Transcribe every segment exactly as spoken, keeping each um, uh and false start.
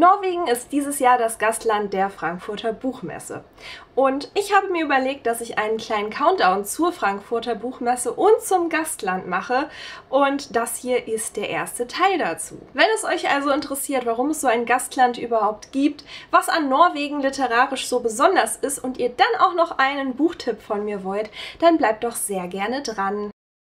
Norwegen ist dieses Jahr das Gastland der Frankfurter Buchmesse. Und ich habe mir überlegt, dass ich einen kleinen Countdown zur Frankfurter Buchmesse und zum Gastland mache. Und das hier ist der erste Teil dazu. Wenn es euch also interessiert, warum es so ein Gastland überhaupt gibt, was an Norwegen literarisch so besonders ist und ihr dann auch noch einen Buchtipp von mir wollt, dann bleibt doch sehr gerne dran.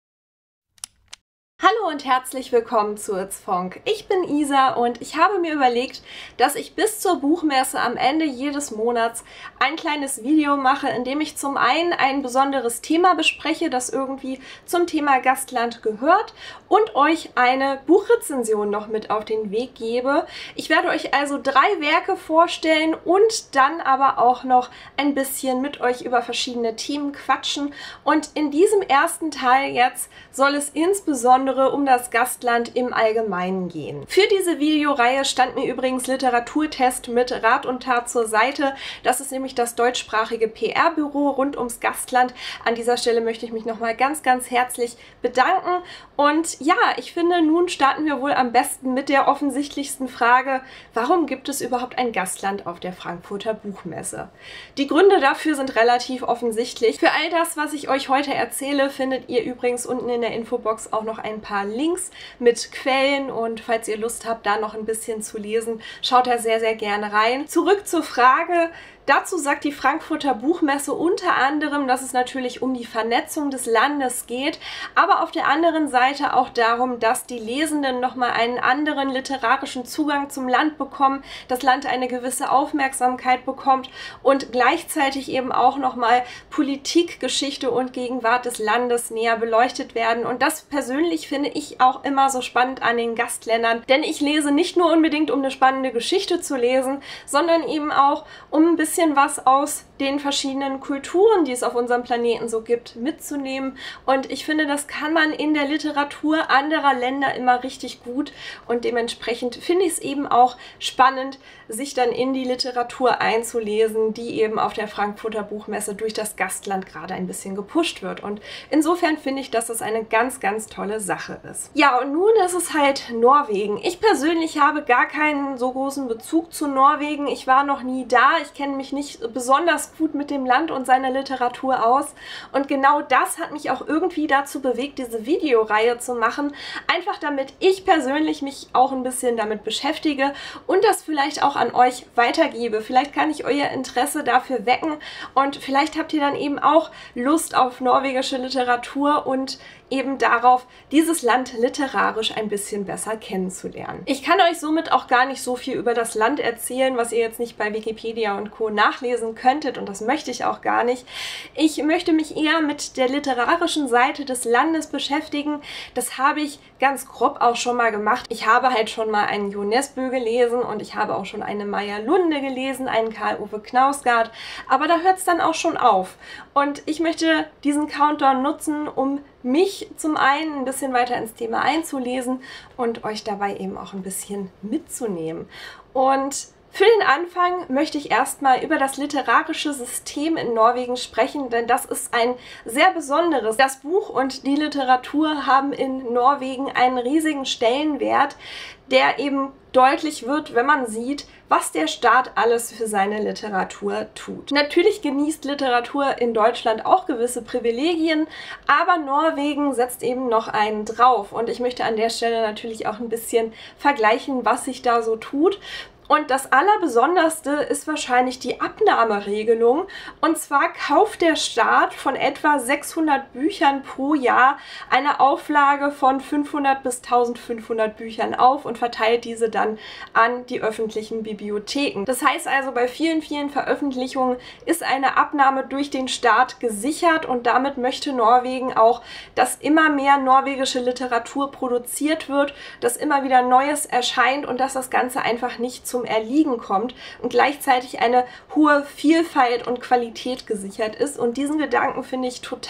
Hallo und herzlich willkommen zu It's Fonk. Ich bin Isa und ich habe mir überlegt, dass ich bis zur Buchmesse am Ende jedes Monats ein kleines Video mache, in dem ich zum einen ein besonderes Thema bespreche, das irgendwie zum Thema Gastland gehört, und euch eine Buchrezension noch mit auf den Weg gebe. Ich werde euch also drei Werke vorstellen und dann aber auch noch ein bisschen mit euch über verschiedene Themen quatschen. Und in diesem ersten Teil jetzt soll es insbesondere um das Gastland im Allgemeinen gehen. Für diese Videoreihe stand mir übrigens Literaturtest mit Rat und Tat zur Seite. Das ist nämlich das deutschsprachige P R-Büro rund ums Gastland. An dieser Stelle möchte ich mich nochmal ganz, ganz herzlich bedanken. Und ja, ich finde, nun starten wir wohl am besten mit der offensichtlichsten Frage: Warum gibt es überhaupt ein Gastland auf der Frankfurter Buchmesse? Die Gründe dafür sind relativ offensichtlich. Für all das, was ich euch heute erzähle, findet ihr übrigens unten in der Infobox auch noch ein paar Links mit Quellen, und falls ihr Lust habt, da noch ein bisschen zu lesen, schaut da sehr, sehr gerne rein. Zurück zur Frage. Dazu sagt die Frankfurter Buchmesse unter anderem, dass es natürlich um die Vernetzung des Landes geht, aber auf der anderen Seite auch darum, dass die Lesenden nochmal einen anderen literarischen Zugang zum Land bekommen, das Land eine gewisse Aufmerksamkeit bekommt und gleichzeitig eben auch nochmal Politik, Geschichte und Gegenwart des Landes näher beleuchtet werden. Und das persönlich finde ich auch immer so spannend an den Gastländern, denn ich lese nicht nur unbedingt, um eine spannende Geschichte zu lesen, sondern eben auch, um ein bisschen was aus den verschiedenen Kulturen, die es auf unserem Planeten so gibt, mitzunehmen. Und ich finde, das kann man in der Literatur anderer Länder immer richtig gut, und dementsprechend finde ich es eben auch spannend, sich dann in die Literatur einzulesen, die eben auf der Frankfurter Buchmesse durch das Gastland gerade ein bisschen gepusht wird. Und insofern finde ich, dass das eine ganz, ganz tolle Sache ist. Ja, und nun ist es halt Norwegen. Ich persönlich habe gar keinen so großen Bezug zu Norwegen. Ich war noch nie da. Ich kenne mich nicht besonders gut mit dem Land und seiner Literatur aus. Und genau das hat mich auch irgendwie dazu bewegt, diese Videoreihe zu machen. Einfach damit ich persönlich mich auch ein bisschen damit beschäftige und das vielleicht auch an euch weitergebe. Vielleicht kann ich euer Interesse dafür wecken und vielleicht habt ihr dann eben auch Lust auf norwegische Literatur und eben darauf, dieses Land literarisch ein bisschen besser kennenzulernen. Ich kann euch somit auch gar nicht so viel über das Land erzählen, was ihr jetzt nicht bei Wikipedia und Co. nachlesen könntet, und das möchte ich auch gar nicht. Ich möchte mich eher mit der literarischen Seite des Landes beschäftigen. Das habe ich ganz grob auch schon mal gemacht. Ich habe halt schon mal einen Jo Nesbø gelesen und ich habe auch schon eine Maya Lunde gelesen, einen Karl-Ove Knausgard, aber da hört es dann auch schon auf. Und ich möchte diesen Countdown nutzen, um mich zum einen ein bisschen weiter ins Thema einzulesen und euch dabei eben auch ein bisschen mitzunehmen. Und für den Anfang möchte ich erstmal über das literarische System in Norwegen sprechen, denn das ist ein sehr besonderes. Das Buch und die Literatur haben in Norwegen einen riesigen Stellenwert, der eben deutlich wird, wenn man sieht, was der Staat alles für seine Literatur tut. Natürlich genießt Literatur in Deutschland auch gewisse Privilegien, aber Norwegen setzt eben noch einen drauf. Und ich möchte an der Stelle natürlich auch ein bisschen vergleichen, was sich da so tut. Und das Allerbesonderste ist wahrscheinlich die Abnahmeregelung. Und zwar kauft der Staat von etwa sechshundert Büchern pro Jahr eine Auflage von fünfhundert bis eintausendfünfhundert Büchern auf und verteilt diese dann an die öffentlichen Bibliotheken. Das heißt also, bei vielen, vielen Veröffentlichungen ist eine Abnahme durch den Staat gesichert, und damit möchte Norwegen auch, dass immer mehr norwegische Literatur produziert wird, dass immer wieder Neues erscheint und dass das Ganze einfach nicht zum Erliegen kommt und gleichzeitig eine hohe Vielfalt und Qualität gesichert ist. Und diesen Gedanken finde ich total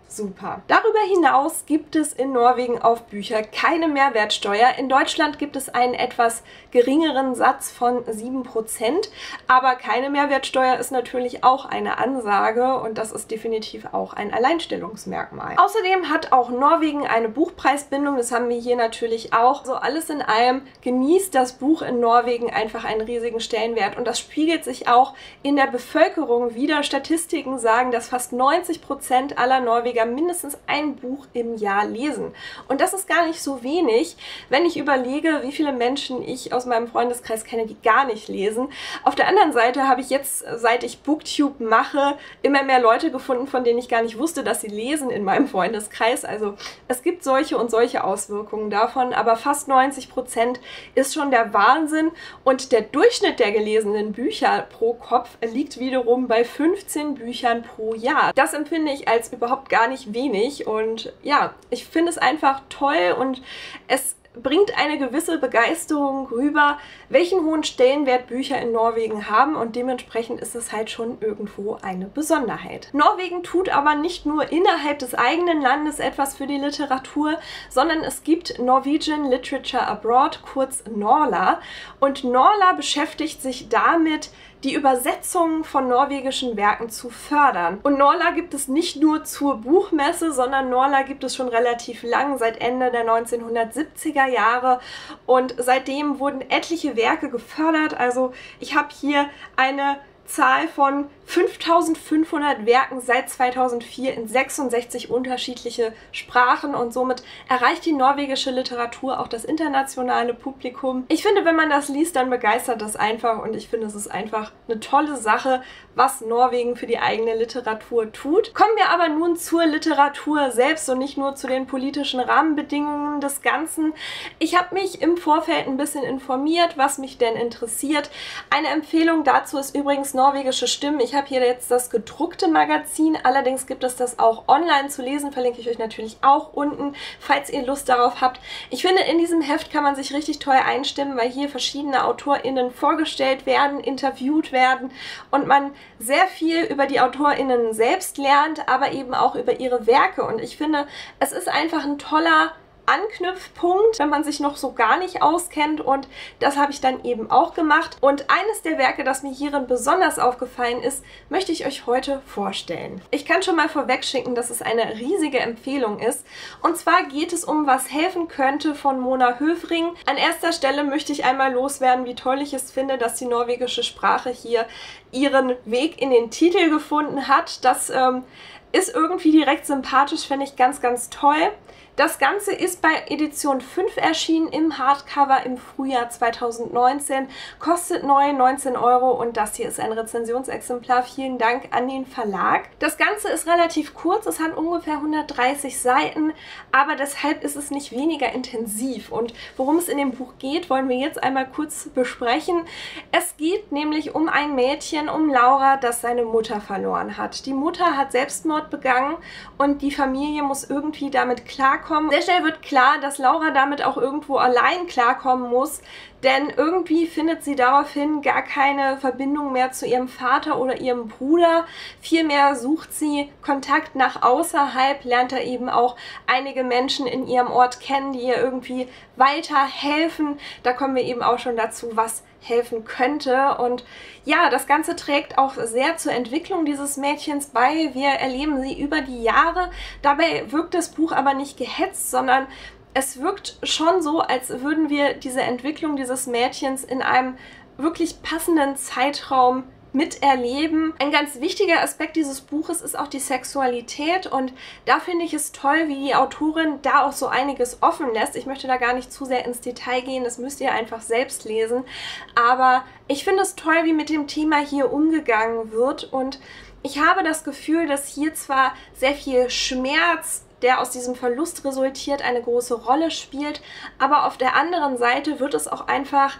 super. Darüber hinaus gibt es in Norwegen auf Bücher keine Mehrwertsteuer. In Deutschland gibt es einen etwas geringeren Satz von sieben Prozent, aber keine Mehrwertsteuer ist natürlich auch eine Ansage und das ist definitiv auch ein Alleinstellungsmerkmal. Außerdem hat auch Norwegen eine Buchpreisbindung, das haben wir hier natürlich auch. So alles in allem genießt das Buch in Norwegen einfach einen riesigen Stellenwert und das spiegelt sich auch in der Bevölkerung wider. Statistiken sagen, dass fast neunzig Prozent aller Norweger mindestens ein Buch im Jahr lesen. Und das ist gar nicht so wenig, wenn ich überlege, wie viele Menschen ich aus meinem Freundeskreis kenne, die gar nicht lesen. Auf der anderen Seite habe ich jetzt, seit ich Booktube mache, immer mehr Leute gefunden, von denen ich gar nicht wusste, dass sie lesen in meinem Freundeskreis. Also es gibt solche und solche Auswirkungen davon, aber fast neunzig Prozent ist schon der Wahnsinn und der Durchschnitt der gelesenen Bücher pro Kopf liegt wiederum bei fünfzehn Büchern pro Jahr. Das empfinde ich als überhaupt gar nicht wenig und ja, ich finde es einfach toll und es bringt eine gewisse Begeisterung rüber, welchen hohen Stellenwert Bücher in Norwegen haben und dementsprechend ist es halt schon irgendwo eine Besonderheit. Norwegen tut aber nicht nur innerhalb des eigenen Landes etwas für die Literatur, sondern es gibt Norwegian Literature Abroad, kurz Norla, und Norla beschäftigt sich damit, die Übersetzung von norwegischen Werken zu fördern. Und Norla gibt es nicht nur zur Buchmesse, sondern Norla gibt es schon relativ lang, seit Ende der neunzehnhundertsiebziger Jahre und seitdem wurden etliche Werke gefördert. Also ich habe hier eine Zahl von fünftausendfünfhundert Werken seit zweitausendvier in sechsundsechzig unterschiedliche Sprachen und somit erreicht die norwegische Literatur auch das internationale Publikum. Ich finde, wenn man das liest, dann begeistert das einfach und ich finde, es ist einfach eine tolle Sache, was Norwegen für die eigene Literatur tut. Kommen wir aber nun zur Literatur selbst und nicht nur zu den politischen Rahmenbedingungen des Ganzen. Ich habe mich im Vorfeld ein bisschen informiert, was mich denn interessiert. Eine Empfehlung dazu ist übrigens norwegische Stimmen. Ich habe hier jetzt das gedruckte Magazin, allerdings gibt es das auch online zu lesen, verlinke ich euch natürlich auch unten, falls ihr Lust darauf habt. Ich finde, in diesem Heft kann man sich richtig toll einstimmen, weil hier verschiedene AutorInnen vorgestellt werden, interviewt werden und man sehr viel über die AutorInnen selbst lernt, aber eben auch über ihre Werke und ich finde, es ist einfach ein toller Anknüpfpunkt, wenn man sich noch so gar nicht auskennt und das habe ich dann eben auch gemacht. Und eines der Werke, das mir hierin besonders aufgefallen ist, möchte ich euch heute vorstellen. Ich kann schon mal vorwegschicken, dass es eine riesige Empfehlung ist. Und zwar geht es um Was helfen könnte von Mona Höfring. An erster Stelle möchte ich einmal loswerden, wie toll ich es finde, dass die norwegische Sprache hier ihren Weg in den Titel gefunden hat. Das ähm, ist irgendwie direkt sympathisch, finde ich ganz, ganz toll. Das Ganze ist bei Edition fünf erschienen im Hardcover im Frühjahr zweitausendneunzehn, kostet neu neunzehn Euro und das hier ist ein Rezensionsexemplar. Vielen Dank an den Verlag. Das Ganze ist relativ kurz, es hat ungefähr hundertdreißig Seiten, aber deshalb ist es nicht weniger intensiv. Und worum es in dem Buch geht, wollen wir jetzt einmal kurz besprechen. Es geht nämlich um ein Mädchen, um Laura, das seine Mutter verloren hat. Die Mutter hat Selbstmord begangen und die Familie muss irgendwie damit klarkommen. Sehr schnell wird klar, dass Laura damit auch irgendwo allein klarkommen muss, denn irgendwie findet sie daraufhin gar keine Verbindung mehr zu ihrem Vater oder ihrem Bruder. Vielmehr sucht sie Kontakt nach außerhalb, lernt er eben auch einige Menschen in ihrem Ort kennen, die ihr irgendwie weiterhelfen. Da kommen wir eben auch schon dazu, was helfen könnte. Und ja, das Ganze trägt auch sehr zur Entwicklung dieses Mädchens bei. Wir erleben sie über die Jahre. Dabei wirkt das Buch aber nicht gehetzt, sondern es wirkt schon so, als würden wir diese Entwicklung dieses Mädchens in einem wirklich passenden Zeitraum miterleben. Ein ganz wichtiger Aspekt dieses Buches ist auch die Sexualität und da finde ich es toll, wie die Autorin da auch so einiges offen lässt. Ich möchte da gar nicht zu sehr ins Detail gehen, das müsst ihr einfach selbst lesen, aber ich finde es toll, wie mit dem Thema hier umgegangen wird und ich habe das Gefühl, dass hier zwar sehr viel Schmerz, der aus diesem Verlust resultiert, eine große Rolle spielt, aber auf der anderen Seite wird es auch einfach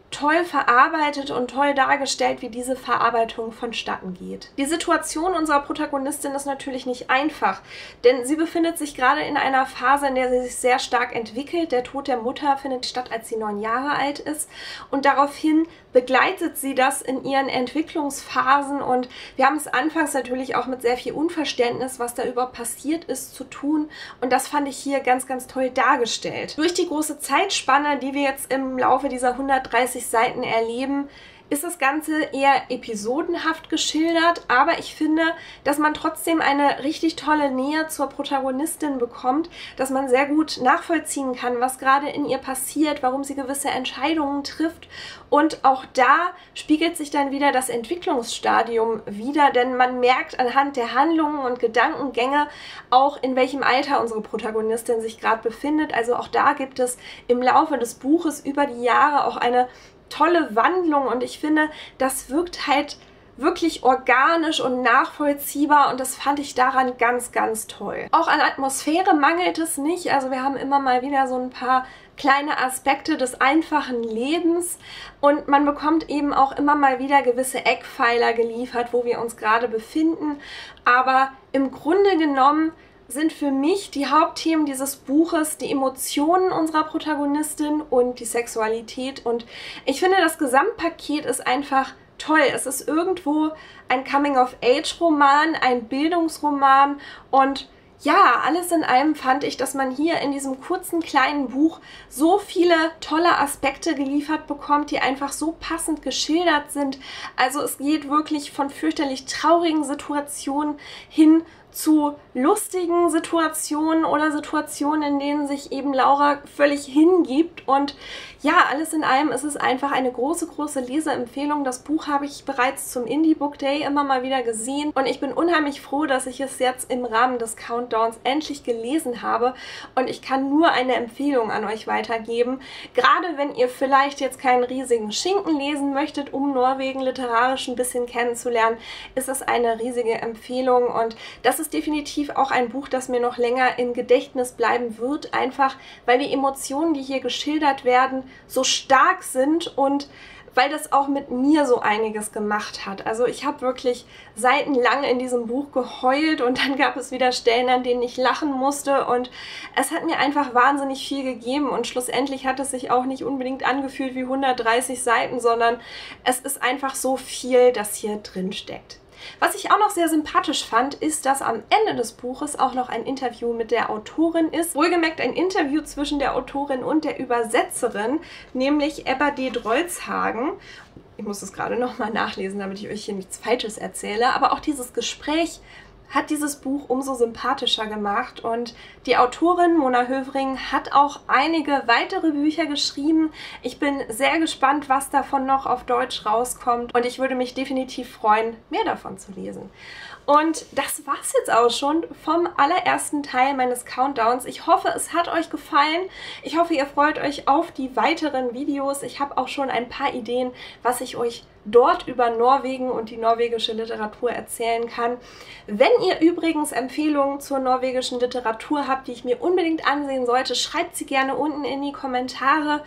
toll verarbeitet und toll dargestellt, wie diese Verarbeitung vonstatten geht. Die Situation unserer Protagonistin ist natürlich nicht einfach, denn sie befindet sich gerade in einer Phase, in der sie sich sehr stark entwickelt. Der Tod der Mutter findet statt, als sie neun Jahre alt ist, und daraufhin begleitet sie das in ihren Entwicklungsphasen, und wir haben es anfangs natürlich auch mit sehr viel Unverständnis, was da überhaupt passiert ist, zu tun, und das fand ich hier ganz, ganz toll dargestellt. Durch die große Zeitspanne, die wir jetzt im Laufe dieser hundertdreißig Seiten erleben, ist das Ganze eher episodenhaft geschildert, aber ich finde, dass man trotzdem eine richtig tolle Nähe zur Protagonistin bekommt, dass man sehr gut nachvollziehen kann, was gerade in ihr passiert, warum sie gewisse Entscheidungen trifft, und auch da spiegelt sich dann wieder das Entwicklungsstadium wider, denn man merkt anhand der Handlungen und Gedankengänge auch, in welchem Alter unsere Protagonistin sich gerade befindet. Also auch da gibt es im Laufe des Buches über die Jahre auch eine tolle Wandlung, und ich finde, das wirkt halt wirklich organisch und nachvollziehbar, und das fand ich daran ganz, ganz toll. Auch an Atmosphäre mangelt es nicht, also wir haben immer mal wieder so ein paar kleine Aspekte des einfachen Lebens, und man bekommt eben auch immer mal wieder gewisse Eckpfeiler geliefert, wo wir uns gerade befinden, aber im Grunde genommen sind für mich die Hauptthemen dieses Buches die Emotionen unserer Protagonistin und die Sexualität, und ich finde, das Gesamtpaket ist einfach toll. Es ist irgendwo ein Coming-of-Age-Roman, ein Bildungsroman, und ja, alles in allem fand ich, dass man hier in diesem kurzen kleinen Buch so viele tolle Aspekte geliefert bekommt, die einfach so passend geschildert sind. Also es geht wirklich von fürchterlich traurigen Situationen hin zu lustigen Situationen oder Situationen, in denen sich eben Laura völlig hingibt. Und ja, alles in allem ist es einfach eine große, große Leseempfehlung. Das Buch habe ich bereits zum Indie Book Day immer mal wieder gesehen, und ich bin unheimlich froh, dass ich es jetzt im Rahmen des Countdowns endlich gelesen habe, und ich kann nur eine Empfehlung an euch weitergeben. Gerade wenn ihr vielleicht jetzt keinen riesigen Schinken lesen möchtet, um Norwegen literarisch ein bisschen kennenzulernen, ist es eine riesige Empfehlung, und das ist definitiv auch ein Buch, das mir noch länger im Gedächtnis bleiben wird, einfach weil die Emotionen, die hier geschildert werden, so stark sind und weil das auch mit mir so einiges gemacht hat. Also ich habe wirklich seitenlang in diesem Buch geheult, und dann gab es wieder Stellen, an denen ich lachen musste, und es hat mir einfach wahnsinnig viel gegeben, und schlussendlich hat es sich auch nicht unbedingt angefühlt wie hundertdreißig Seiten, sondern es ist einfach so viel, das hier drin steckt. Was ich auch noch sehr sympathisch fand, ist, dass am Ende des Buches auch noch ein Interview mit der Autorin ist. Wohlgemerkt ein Interview zwischen der Autorin und der Übersetzerin, nämlich Ebba D. Drolshagen. Ich muss das gerade nochmal nachlesen, damit ich euch hier nichts Falsches erzähle. Aber auch dieses Gespräch hat dieses Buch umso sympathischer gemacht, und die Autorin Mona Hövring hat auch einige weitere Bücher geschrieben. Ich bin sehr gespannt, was davon noch auf Deutsch rauskommt, und ich würde mich definitiv freuen, mehr davon zu lesen. Und das war's jetzt auch schon vom allerersten Teil meines Countdowns. Ich hoffe, es hat euch gefallen. Ich hoffe, ihr freut euch auf die weiteren Videos. Ich habe auch schon ein paar Ideen, was ich euch dort über Norwegen und die norwegische Literatur erzählen kann. Wenn ihr übrigens Empfehlungen zur norwegischen Literatur habt, die ich mir unbedingt ansehen sollte, schreibt sie gerne unten in die Kommentare.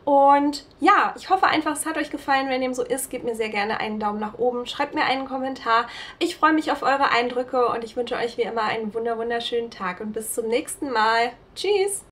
Und ja, ich hoffe einfach, es hat euch gefallen. Wenn dem so ist, gebt mir sehr gerne einen Daumen nach oben, schreibt mir einen Kommentar. Ich freue mich auf eure Eindrücke, und ich wünsche euch wie immer einen wunder wunderschönen Tag und bis zum nächsten Mal. Tschüss!